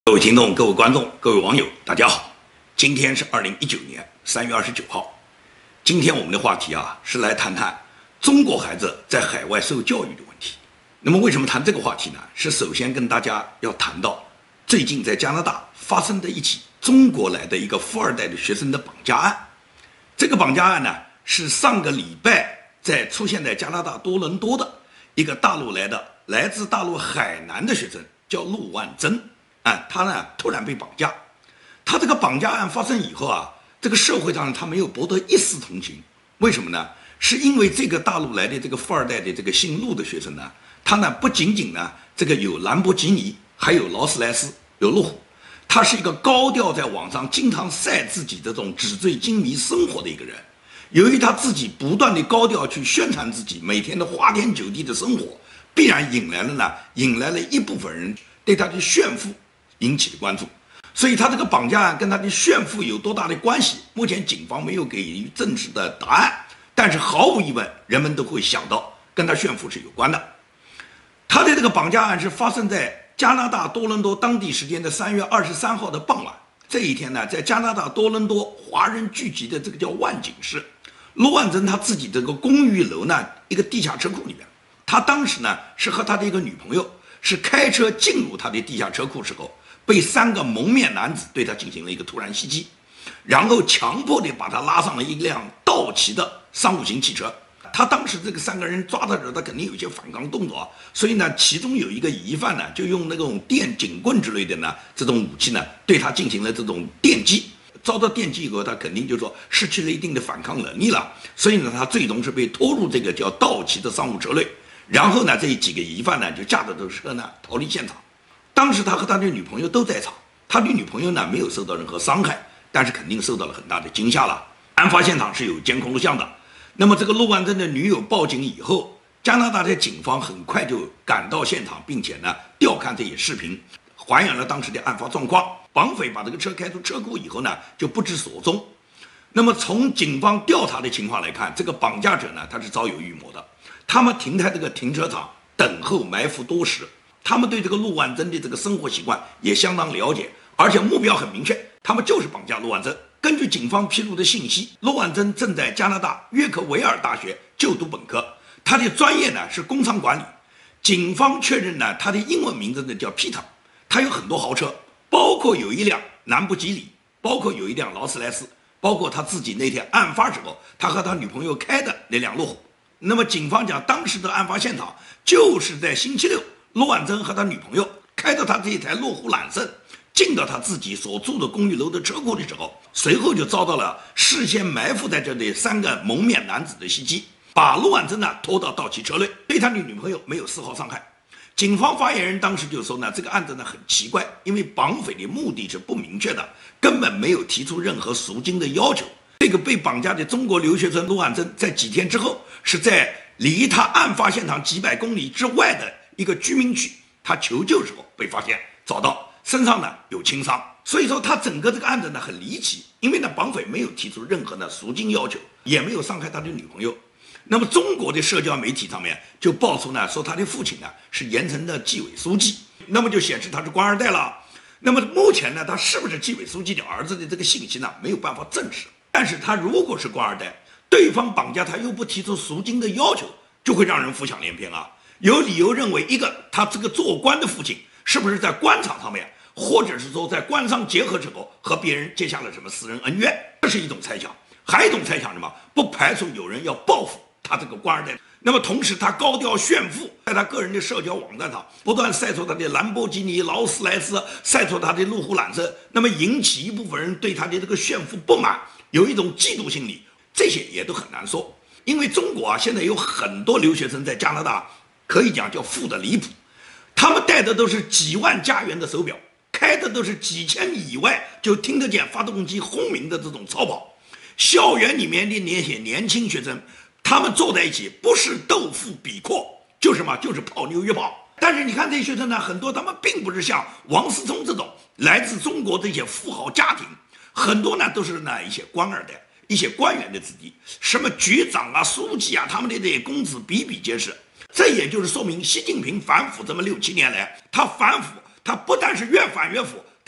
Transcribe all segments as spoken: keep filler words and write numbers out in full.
各位听众、各位观众、各位网友，大家好！今天是二零一九年三月二十九号。今天我们的话题啊，是来谈谈中国孩子在海外受教育的问题。那么，为什么谈这个话题呢？是首先跟大家要谈到最近在加拿大发生的一起中国来的一个富二代的学生的绑架案。这个绑架案呢，是上个礼拜在出现在加拿大多伦多的一个大陆来的、来自大陆海南的学生，叫陆万珍。啊，他呢突然被绑架，他这个绑架案发生以后啊，这个社会上他没有博得一丝同情，为什么呢？是因为这个大陆来的这个富二代的这个姓陆的学生呢，他呢不仅仅呢这个有兰博基尼，还有劳斯莱斯，有路虎，他是一个高调在网上经常晒自己这种纸醉金迷生活的一个人。由于他自己不断的高调去宣传自己每天的花天酒地的生活，必然引来了呢引来了一部分人对他的炫富引起的关注，所以他这个绑架案跟他的炫富有多大的关系？目前警方没有给予正式的答案，但是毫无疑问，人们都会想到跟他炫富是有关的。他的这个绑架案是发生在加拿大多伦多当地时间的三月二十三号的傍晚。这一天呢，在加拿大多伦多华人聚集的这个叫万景市，陆万珍他自己这个公寓楼呢一个地下车库里面，他当时呢是和他的一个女朋友是开车进入他的地下车库时候，被三个蒙面男子对他进行了一个突然袭击，然后强迫地把他拉上了一辆道奇的商务型汽车。他当时这个三个人抓他的时候，他肯定有一些反抗动作，所以呢，其中有一个疑犯呢，就用那种电警棍之类的呢这种武器呢，对他进行了这种电击。遭到电击以后，他肯定就说失去了一定的反抗能力了，所以呢，他最终是被拖入这个叫道奇的商务车内。然后呢，这几个疑犯呢就驾着这个车呢逃离现场。当时他和他的女朋友都在场，他的女朋友呢没有受到任何伤害，但是肯定受到了很大的惊吓了。案发现场是有监控录像的。那么这个陆万珍的女友报警以后，加拿大的警方很快就赶到现场，并且呢调看这些视频，还原了当时的案发状况。绑匪把这个车开出车库以后呢，就不知所踪。那么从警方调查的情况来看，这个绑架者呢他是早有预谋的。他们停在这个停车场等候埋伏多时，他们对这个陆万珍的这个生活习惯也相当了解，而且目标很明确，他们就是绑架陆万珍。根据警方披露的信息，陆万珍正在加拿大约克维尔大学就读本科，他的专业呢是工商管理。警方确认呢，他的英文名字呢叫 Peter， 他有很多豪车，包括有一辆兰博基尼，包括有一辆劳斯莱斯，包括他自己那天案发时候他和他女朋友开的那辆路虎。那么警方讲，当时的案发现场就是在星期六，陆万珍和他女朋友开着他这一台路虎揽胜进到他自己所住的公寓楼的车库的时候，随后就遭到了事先埋伏在这里三个蒙面男子的袭击，把陆万珍呢拖到道奇车内，对他的女朋友没有丝毫伤害。警方发言人当时就说呢，这个案子呢很奇怪，因为绑匪的目的是不明确的，根本没有提出任何赎金的要求。这个被绑架的中国留学生陆万珍在几天之后是在离他案发现场几百公里之外的一个居民区，他求救时候被发现找到，身上呢有轻伤。所以说他整个这个案子呢很离奇，因为呢绑匪没有提出任何的赎金要求，也没有伤害他的女朋友。那么中国的社交媒体上面就爆出呢说他的父亲呢是盐城的纪委书记，那么就显示他是官二代了。那么目前呢他是不是纪委书记的儿子的这个信息呢没有办法证实，但是他如果是官二代，对方绑架他又不提出赎金的要求，就会让人浮想联翩啊。有理由认为，一个他这个做官的父亲是不是在官场上面，或者是说在官商结合之后和别人结下了什么私人恩怨，这是一种猜想。还有一种猜想什么？不排除有人要报复他这个官二代。那么同时他高调炫富，在他个人的社交网站上不断晒出他的兰博基尼、劳斯莱斯，晒出他的路虎揽胜，那么引起一部分人对他的这个炫富不满，有一种嫉妒心理，这些也都很难说。因为中国啊现在有很多留学生在加拿大可以讲叫富的离谱，他们戴的都是几万加元的手表，开的都是几千米以外就听得见发动机轰鸣的这种超跑。校园里面的那些年轻学生，他们坐在一起不是斗富比阔，就是什么就是泡妞约炮。但是你看这些学生呢，很多他们并不是像王思聪这种来自中国这些富豪家庭，很多呢都是呢一些官二代、一些官员的子弟，什么局长啊、书记啊，他们的这些公子比比皆是。这也就是说明习近平反腐这么六七年来，他反腐，他不但是越反越腐，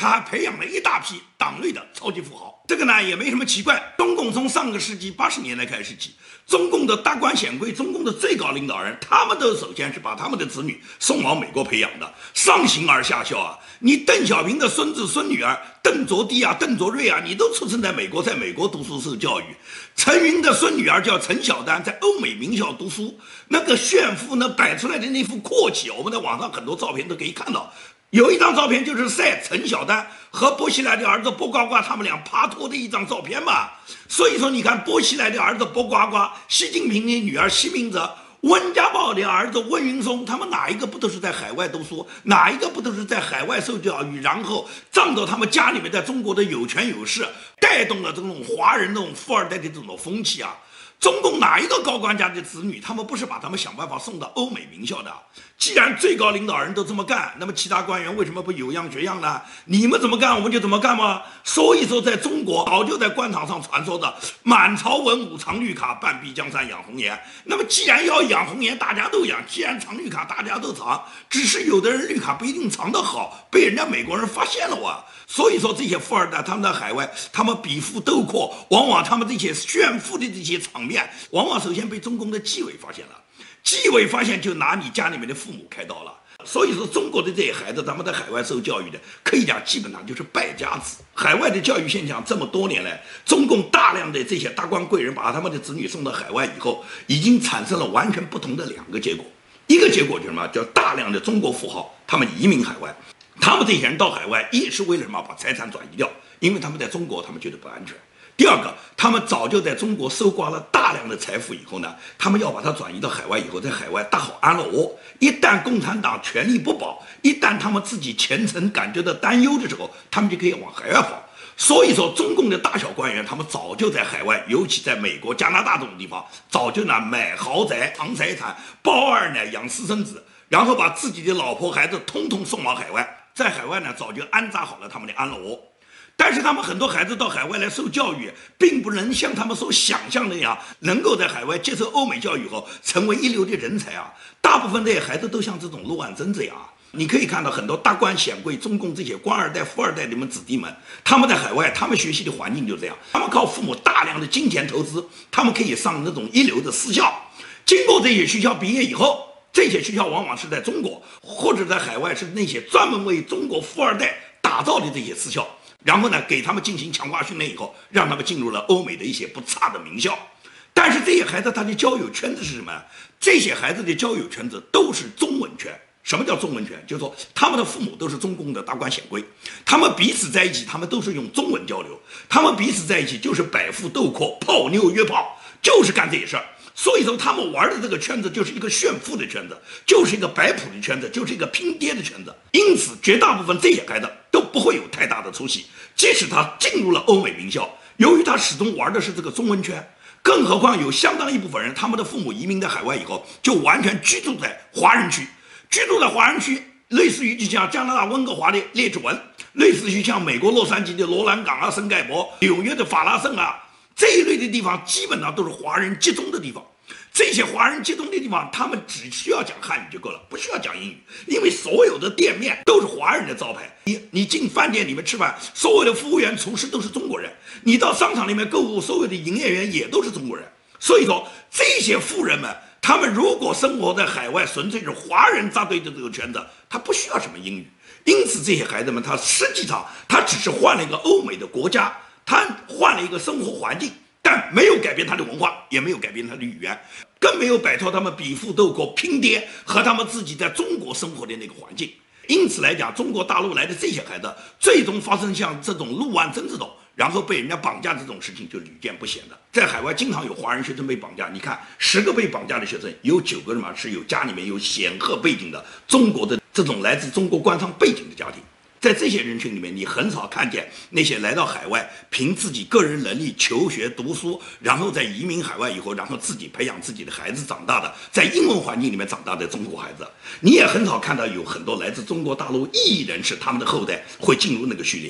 他还培养了一大批党内的超级富豪。这个呢也没什么奇怪，中共从上个世纪八十年代开始起，中共的大官显贵、中共的最高领导人，他们都首先是把他们的子女送往美国培养的，上行而下效啊。你邓小平的孙子孙女儿邓卓棣啊、邓卓瑞啊，你都出生在美国，在美国读书受教育。陈云的孙女儿叫陈小丹，在欧美名校读书，那个炫富呢摆出来的那副阔气，我们在网上很多照片都可以看到。有一张照片就是晒陈小丹和薄熙来的儿子薄瓜瓜他们俩爬托的一张照片嘛。所以说你看薄熙来的儿子薄瓜瓜，习近平的女儿习明泽，温家宝的儿子温云松，他们哪一个不都是在海外读书，哪一个不都是在海外受教育，然后仗着他们家里面在中国的有权有势，带动了这种华人这种富二代的这种风气啊。中共哪一个高官家的子女，他们不是把他们想办法送到欧美名校的？既然最高领导人都这么干，那么其他官员为什么不有样学样呢？你们怎么干，我们就怎么干吗？所以说，在中国早就在官场上传说的“满朝文武藏绿卡，半壁江山养红颜”。那么既然要养红颜，大家都养；既然藏绿卡，大家都藏。只是有的人绿卡不一定藏得好，被人家美国人发现了哇。所以说，这些富二代他们在海外，他们比富斗阔，往往他们这些炫富的这些场面，往往首先被中共的纪委发现了。纪委发现就拿你家里面的父母开刀了。所以说，中国的这些孩子，他们在海外受教育的，可以讲基本上就是败家子。海外的教育现象这么多年来，中共大量的这些达官贵人把他们的子女送到海外以后，已经产生了完全不同的两个结果。一个结果就是什么？叫大量的中国富豪他们移民海外。他们这些人到海外，一是为了什么？把财产转移掉，因为他们在中国他们觉得不安全。第二个，他们早就在中国搜刮了大量的财富以后呢，他们要把它转移到海外以后，在海外搭好安乐窝。一旦共产党权力不保，一旦他们自己前程感觉到担忧的时候，他们就可以往海外跑。所以说，中共的大小官员，他们早就在海外，尤其在美国、加拿大这种地方，早就呢买豪宅、藏财产、包二奶、养私生子，然后把自己的老婆孩子通通送往海外。在海外呢，早就安扎好了他们的安乐窝。但是他们很多孩子到海外来受教育，并不能像他们所想象那样，能够在海外接受欧美教育后成为一流的人才啊。大部分这些孩子都像这种陆万珍这样啊。你可以看到很多大官显贵、中共这些官二代、富二代的们子弟们，他们在海外，他们学习的环境就这样，他们靠父母大量的金钱投资，他们可以上那种一流的私校。经过这些学校毕业以后，这些学校往往是在中国或者在海外，是那些专门为中国富二代打造的这些私校。然后呢，给他们进行强化训练以后，让他们进入了欧美的一些不差的名校。但是这些孩子他的交友圈子是什么？这些孩子的交友圈子都是中文圈。什么叫中文圈？就是说他们的父母都是中共的达官显贵，他们彼此在一起，他们都是用中文交流，他们彼此在一起就是摆富斗阔、泡妞约炮，就是干这些事儿。所以说他们玩的这个圈子就是一个炫富的圈子，就是一个摆谱的圈子，就是一个拼爹的圈子。因此绝大部分这些孩子都不会有太大的出息，即使他进入了欧美名校，由于他始终玩的是这个中文圈，更何况有相当一部分人，他们的父母移民在海外以后，就完全居住在华人区，居住在华人区，类似于就像加拿大温哥华的列治文，类似于像美国洛杉矶的罗兰港啊、圣盖博，纽约的法拉盛啊，这一类的地方基本上都是华人集中的地方。这些华人集中的地方，他们只需要讲汉语就够了，不需要讲英语，因为所有的店面都是华人的招牌。你你进饭店里面吃饭，所有的服务员、厨师都是中国人；你到商场里面购物，所有的营业员也都是中国人。所以说，这些富人们，他们如果生活在海外，纯粹是华人扎堆的这个圈子，他不需要什么英语。因此，这些孩子们，他实际上他只是换了一个欧美的国家，他换了一个生活环境。但没有改变他的文化，也没有改变他的语言，更没有摆脱他们比富斗阔、拼爹和他们自己在中国生活的那个环境。因此来讲，中国大陆来的这些孩子，最终发生像这种陆万珍这种，然后被人家绑架这种事情，就屡见不鲜的。在海外经常有华人学生被绑架，你看十个被绑架的学生，有九个人嘛是有家里面有显赫背景的中国的这种来自中国官商背景的家庭。在这些人群里面，你很少看见那些来到海外凭自己个人能力求学读书，然后在移民海外以后，然后自己培养自己的孩子长大的，在英文环境里面长大的中国孩子。你也很少看到有很多来自中国大陆异议人士他们的后代会进入那个序列。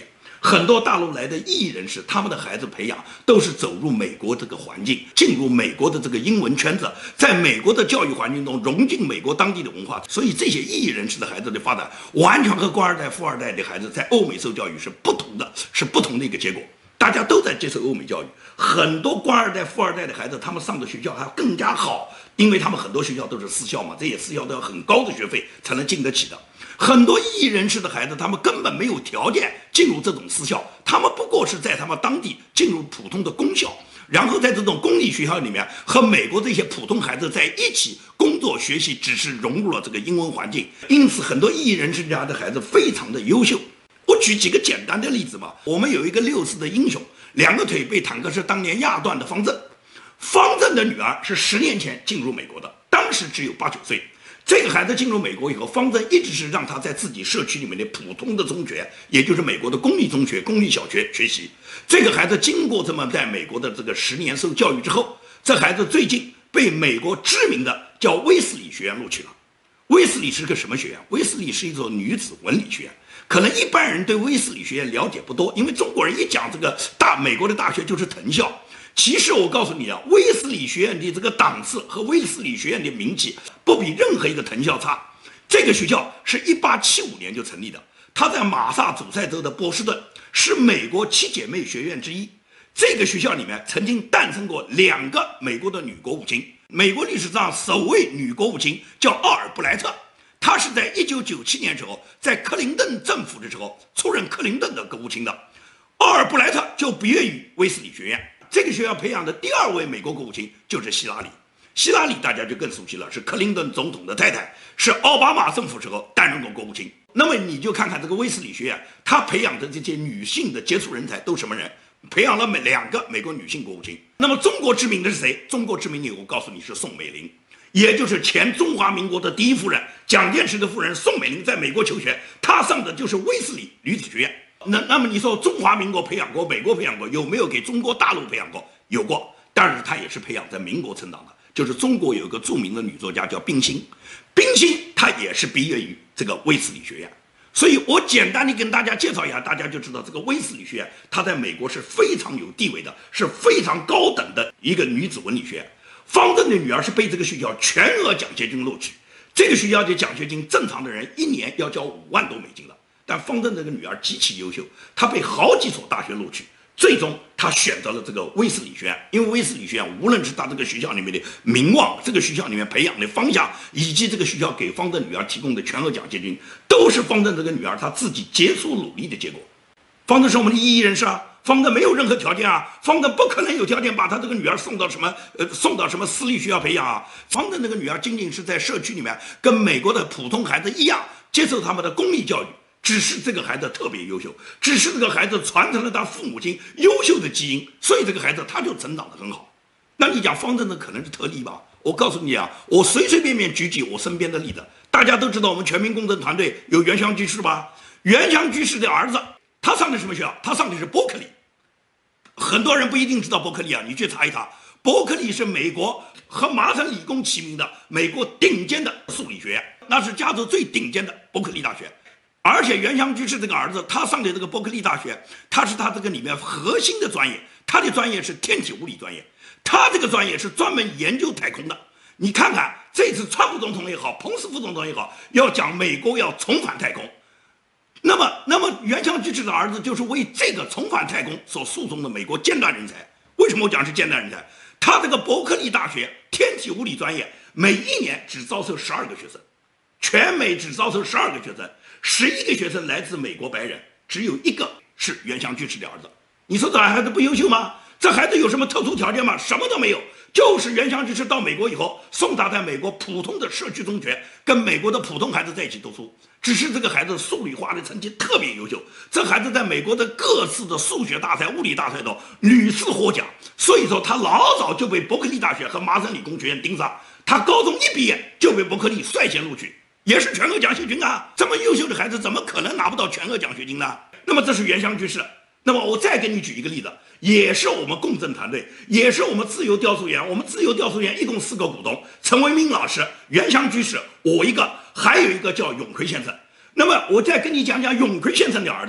很多大陆来的异议人士，他们的孩子培养都是走入美国这个环境，进入美国的这个英文圈子，在美国的教育环境中融进美国当地的文化，所以这些异议人士的孩子的发展，完全和官二代、富二代的孩子在欧美受教育是不同的，是不同的一个结果。大家都在接受欧美教育，很多官二代、富二代的孩子，他们上的学校还更加好，因为他们很多学校都是私校嘛，这些私校都要很高的学费才能进得起的。很多异议人士的孩子，他们根本没有条件进入这种私校，他们不过是在他们当地进入普通的公校，然后在这种公立学校里面和美国这些普通孩子在一起工作学习，只是融入了这个英文环境。因此，很多异议人士家的孩子非常的优秀。我举几个简单的例子嘛，我们有一个六四的英雄，两个腿被坦克车当年压断的方正。方正的女儿是十年前进入美国的，当时只有八九岁。这个孩子进入美国以后，方正一直是让他在自己社区里面的普通的中学，也就是美国的公立中学、公立小学学习。这个孩子经过这么在美国的这个十年受教育之后，这孩子最近被美国知名的叫威斯理学院录取了。威斯理是个什么学院？威斯理是一所女子文理学院。可能一般人对威斯理学院了解不多，因为中国人一讲这个大美国的大学就是藤校。其实我告诉你啊，威斯理学院的这个档次和威斯理学院的名气不比任何一个藤校差。这个学校是一八七五年就成立的，它在马萨诸塞州的波士顿，是美国七姐妹学院之一。这个学校里面曾经诞生过两个美国的女国务卿，美国历史上首位女国务卿叫奥尔布莱特。他是在一九九七年时候，在克林顿政府的时候出任克林顿的国务卿的。奥尔布莱特就毕业于威斯理学院，这个学校培养的第二位美国国务卿就是希拉里。希拉里大家就更熟悉了，是克林顿总统的太太，是奥巴马政府时候担任过国务卿。那么你就看看这个威斯理学院，他培养的这些女性的杰出人才都什么人？培养了美两个美国女性国务卿。那么中国知名的是谁？中国知名的我告诉你是宋美龄。也就是前中华民国的第一夫人蒋介石的夫人宋美龄在美国求学，她上的就是威斯理女子学院。那那么你说中华民国培养过，美国培养过，有没有给中国大陆培养过？有过，但是她也是培养在民国成长的。就是中国有一个著名的女作家叫冰心，冰心她也是毕业于这个威斯理学院。所以我简单的跟大家介绍一下，大家就知道这个威斯理学院它在美国是非常有地位的，是非常高等的一个女子文理学院。方正的女儿是被这个学校全额奖学金录取，这个学校的奖学金正常的人一年要交五万多美金了，但方正这个女儿极其优秀，她被好几所大学录取，最终她选择了这个威斯理学院。因为威斯理学院无论是她这个学校里面的名望，这个学校里面培养的方向，以及这个学校给方正女儿提供的全额奖学金，都是方正这个女儿她自己杰出努力的结果。方正是我们的异议人士啊，方正没有任何条件啊，方正不可能有条件把他这个女儿送到什么呃送到什么私立学校培养啊。方正这个女儿仅仅是在社区里面跟美国的普通孩子一样接受他们的公立教育，只是这个孩子特别优秀，只是这个孩子传承了他父母亲优秀的基因，所以这个孩子他就成长得很好。那你讲方正的可能是特例吧？我告诉你啊，我随随便便举举我身边的例子，大家都知道我们全民公正团队有袁湘居士吧？袁湘居士的儿子。他上的什么学校？他上的是伯克利。很多人不一定知道伯克利啊，你去查一查。伯克利是美国和麻省理工齐名的美国顶尖的数理学院，那是加州最顶尖的伯克利大学。而且袁湘居士这个儿子，他上的这个伯克利大学，他是他这个里面核心的专业，他的专业是天体物理专业，他这个专业是专门研究太空的。你看看这次川普总统也好，彭斯副总统也好，要讲美国要重返太空。那么，那么袁湘居士的儿子就是为这个重返太空所诉讼的美国尖端人才。为什么我讲是尖端人才？他这个伯克利大学天体物理专业每一年只招收十二个学生，全美只招收十二个学生，十一个学生来自美国白人，只有一个是袁湘居士的儿子。你说这孩子不优秀吗？这孩子有什么特殊条件吗？什么都没有，就是袁湘居士到美国以后，送他在美国普通的社区中学，跟美国的普通孩子在一起读书。只是这个孩子数理化的成绩特别优秀，这孩子在美国的各次的数学大赛、物理大赛中屡次获奖，所以说他老早就被伯克利大学和麻省理工学院盯上。他高中一毕业就被伯克利率先录取，也是全额奖学金啊！这么优秀的孩子怎么可能拿不到全额奖学金呢？那么这是袁湘居士。那么我再给你举一个例子，也是我们共振团队，也是我们自由雕塑园。我们自由雕塑园一共四个股东：陈为民老师、袁湘居士，我一个，还有一个叫永奎先生。那么我再跟你讲讲永奎先生的儿子。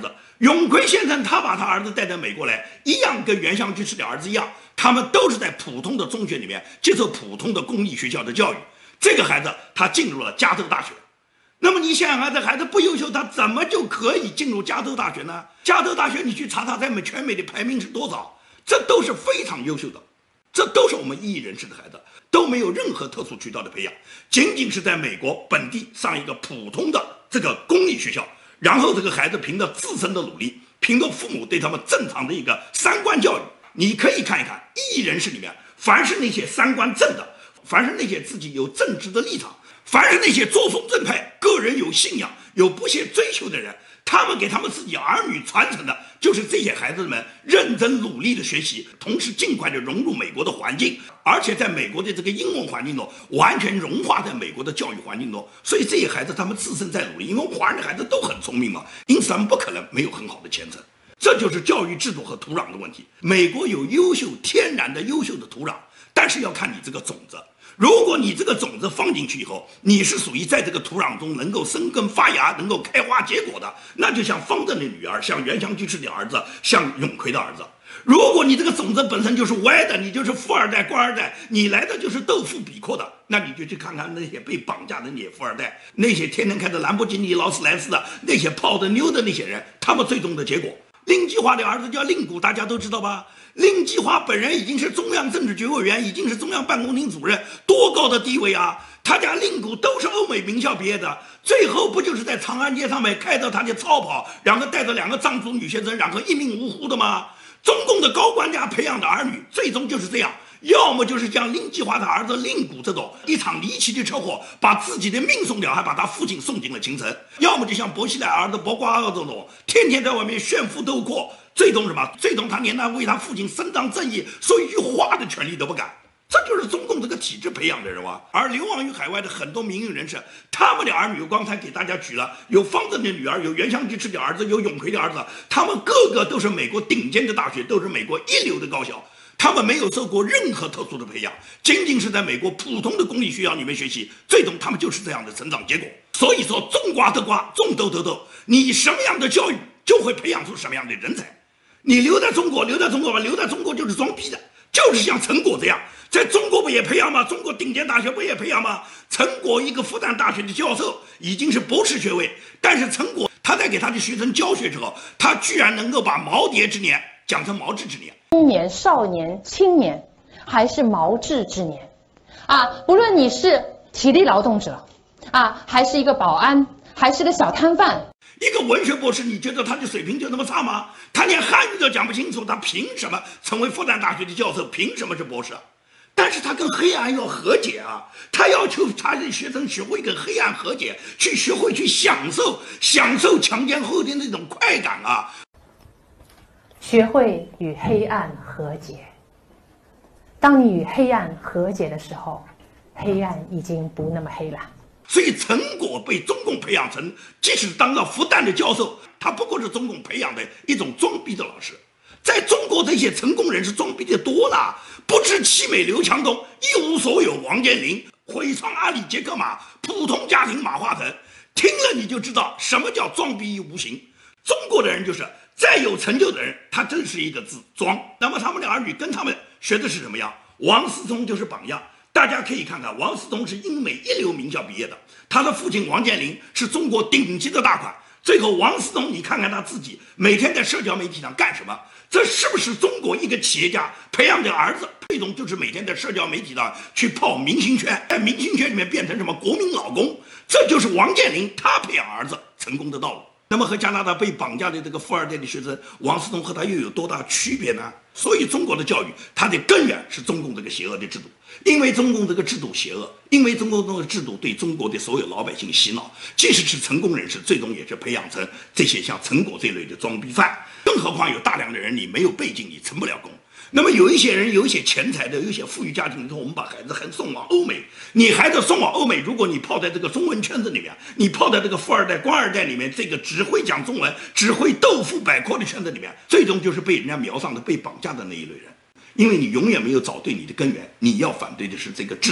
永奎先生他把他儿子带到美国来，一样跟袁湘居士的儿子一样，他们都是在普通的中学里面接受普通的公立学校的教育。这个孩子他进入了加州大学。那么你想想看，这孩子不优秀，他怎么就可以进入加州大学呢？加州大学你去查查，在美全美的排名是多少？这都是非常优秀的，这都是我们异议人士的孩子，都没有任何特殊渠道的培养，仅仅是在美国本地上一个普通的这个公立学校，然后这个孩子凭着自身的努力，凭着父母对他们正常的一个三观教育，你可以看一看异议人士里面，凡是那些三观正的，凡是那些自己有正直的立场，凡是那些作风正派、个人有信仰、有不懈追求的人，他们给他们自己儿女传承的就是这些孩子们认真努力的学习，同时尽快的融入美国的环境，而且在美国的这个英文环境中完全融化在美国的教育环境中。所以这些孩子他们自身在努力，因为华人的孩子都很聪明嘛，因此他们不可能没有很好的前程。这就是教育制度和土壤的问题。美国有优秀天然的优秀的土壤，但是要看你这个种子。如果你这个种子放进去以后，你是属于在这个土壤中能够生根发芽，能够开花结果的，那就像方正的女儿，像袁湘居士的儿子，像永奎的儿子。如果你这个种子本身就是歪的，你就是富二代官二代，你来的就是豆腐比阔的，那你就去看看那些被绑架的那些富二代，那些天天开着兰博基尼劳斯莱斯的那些泡的妞的那些人，他们最终的结果。令计划的儿子叫令谷，大家都知道吧？令计划本人已经是中央政治局委员，已经是中央办公厅主任，多高的地位啊！他家令谷都是欧美名校毕业的，最后不就是在长安街上面开着他的超跑，然后带着两个藏族女学生，然后一命呜呼的吗？中共的高官家培养的儿女，最终就是这样。要么就是像令计划的儿子令谷这种一场离奇的车祸把自己的命送掉，还把他父亲送进了京城；要么就像薄熙来儿子薄瓜尔这种天天在外面炫富斗阔，最终什么？最终他连他为他父亲伸张正义说一句话的权利都不敢。这就是中共这个体制培养的人啊。而流亡于海外的很多民营人士，他们的儿女，刚才给大家举了，有方正的女儿，有袁湘居士的儿子，有永奎的儿子，他们个个都是美国顶尖的大学，都是美国一流的高校。他们没有受过任何特殊的培养，仅仅是在美国普通的公立学校里面学习，最终他们就是这样的成长结果。所以说，种瓜得瓜，种豆得豆，你什么样的教育就会培养出什么样的人才。你留在中国，留在中国吧，留在中国就是装逼的，就是像陈果这样，在中国不也培养吗？中国顶尖大学不也培养吗？陈果一个复旦大学的教授，已经是博士学位，但是陈果他在给他的学生教学之后，他居然能够把耄耋之年讲成毛治之年。 中年、少年、青年，还是毛治之年，啊，不论你是体力劳动者，啊，还是一个保安，还是个小摊贩， 一个文学博士，你觉得他的水平就那么差吗？他连汉语都讲不清楚，他凭什么成为复旦大学的教授？凭什么是博士？但是他跟黑暗要和解啊，他要求他的学生学会跟黑暗和解，去学会去享受享受强奸后天的那种快感啊。 学会与黑暗和解。当你与黑暗和解的时候，黑暗已经不那么黑了。 所以陈果被中共培养成，即使当了复旦的教授，他不过是中共培养的一种装逼的老师。在中国这些成功人士装逼的多了，不知其美刘强东，一无所有王健林，毁创阿里杰克马，普通家庭马化腾，听了你就知道什么叫装逼无形。中国的人就是再有成就的人，他正是一个字装。那么他们的儿女跟他们学的是什么样？王思聪就是榜样。大家可以看看，王思聪是英美一流名校毕业的，他的父亲王健林是中国顶级的大款。最后王思聪，你看看他自己每天在社交媒体上干什么？这是不是中国一个企业家培养的儿子，最终就是每天在社交媒体上去泡明星圈，在明星圈里面变成什么国民老公？这就是王健林他培养儿子成功的道路。那么和加拿大被绑架的这个富二代的学生王思聪和他又有多大区别呢？所以中国的教育它的根源是中共这个邪恶的制度，因为中共这个制度邪恶，因为中共这个制度对中国的所有老百姓洗脑，即使是成功人士，最终也是培养成这些像陈果这类的装逼犯。更何况有大量的人你没有背景，你成不了功。那么有一些人有一些钱财的，有一些富裕家庭，你说我们把孩子还送往欧美，你孩子送往欧美，如果你泡在这个中文圈子里面，你泡在这个富二代官二代里面，这个只会讲中文只会豆腐百阔的圈子里面，最终就是被人家瞄上的被绑架的那一类人。因为你永远没有找对你的根源，你要反对的是这个制度，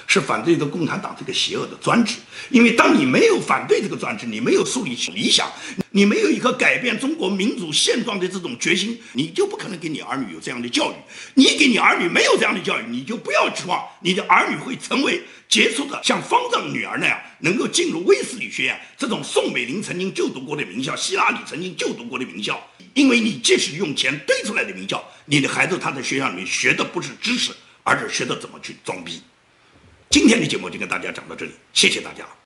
是反对这个共产党这个邪恶的专制。因为当你没有反对这个专制，你没有树立理想，你没有一颗改变中国民主现状的这种决心，你就不可能给你儿女有这样的教育。你给你儿女没有这样的教育，你就不要指望你的儿女会成为杰出的像方丈女儿那样能够进入威斯理学院这种宋美龄曾经就读过的名校，希拉里曾经就读过的名校。因为你即使用钱堆出来的名校，你的孩子他在学校里面学的不是知识，而是学的怎么去装逼。今天的节目就跟大家讲到这里，谢谢大家。